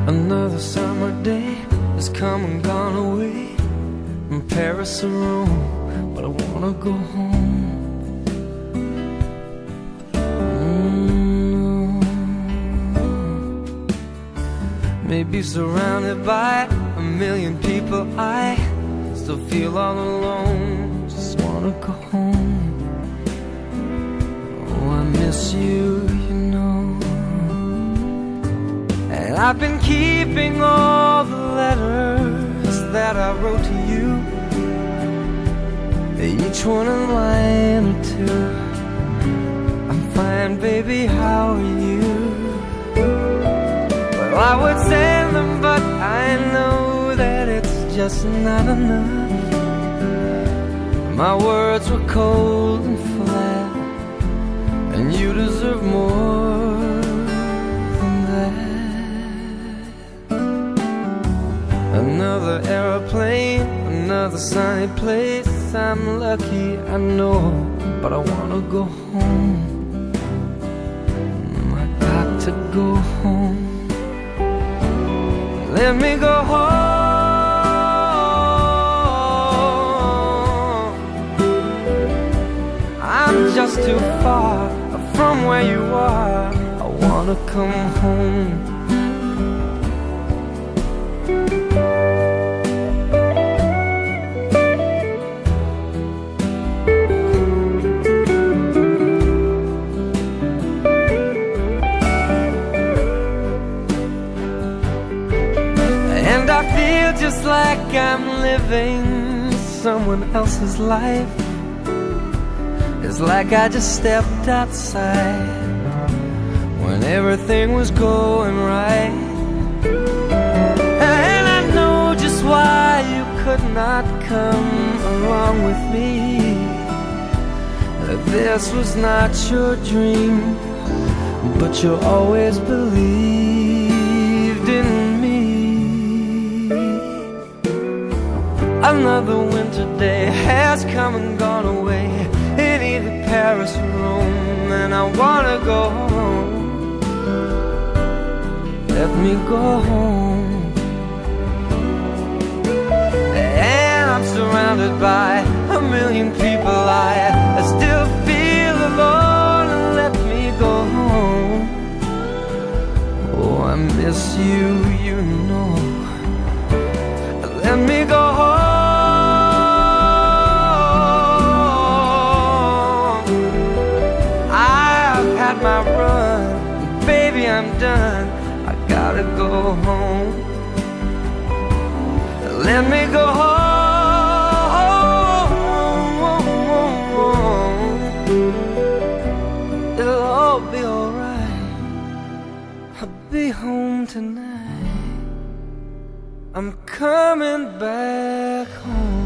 Another summer day has come and gone away from Paris or Rome, but I wanna go home. Maybe surrounded by a million people, I still feel all alone. Just wanna go home. Oh, I miss you, you know. And I've been keeping all the letters that I wrote to you, each one a line or two. I'm fine, baby, how are you? Well, I would send them, but I know that it's just not enough. My words were cold and flat, and you deserve more than that. Another aeroplane, another sunny place. I'm lucky, I know, but I wanna go home. I got to go home. Let me go home. I'm just too far from where you are. I wanna come home. And I feel just like I'm living someone else's life. It's like I just stepped outside when everything was going right. And I know just why you could not come along with me. This was not your dream, but you always believed in me. Another winter day has come and gone away in either Paris or Rome, and I wanna go home. Let me go home. And I'm surrounded by a million people. I still feel alone, and let me go home. Oh, I miss you, you know. Let me go home. My run, baby, I'm done. I gotta go home. Let me go home. It'll all be alright. I'll be home tonight. I'm coming back home.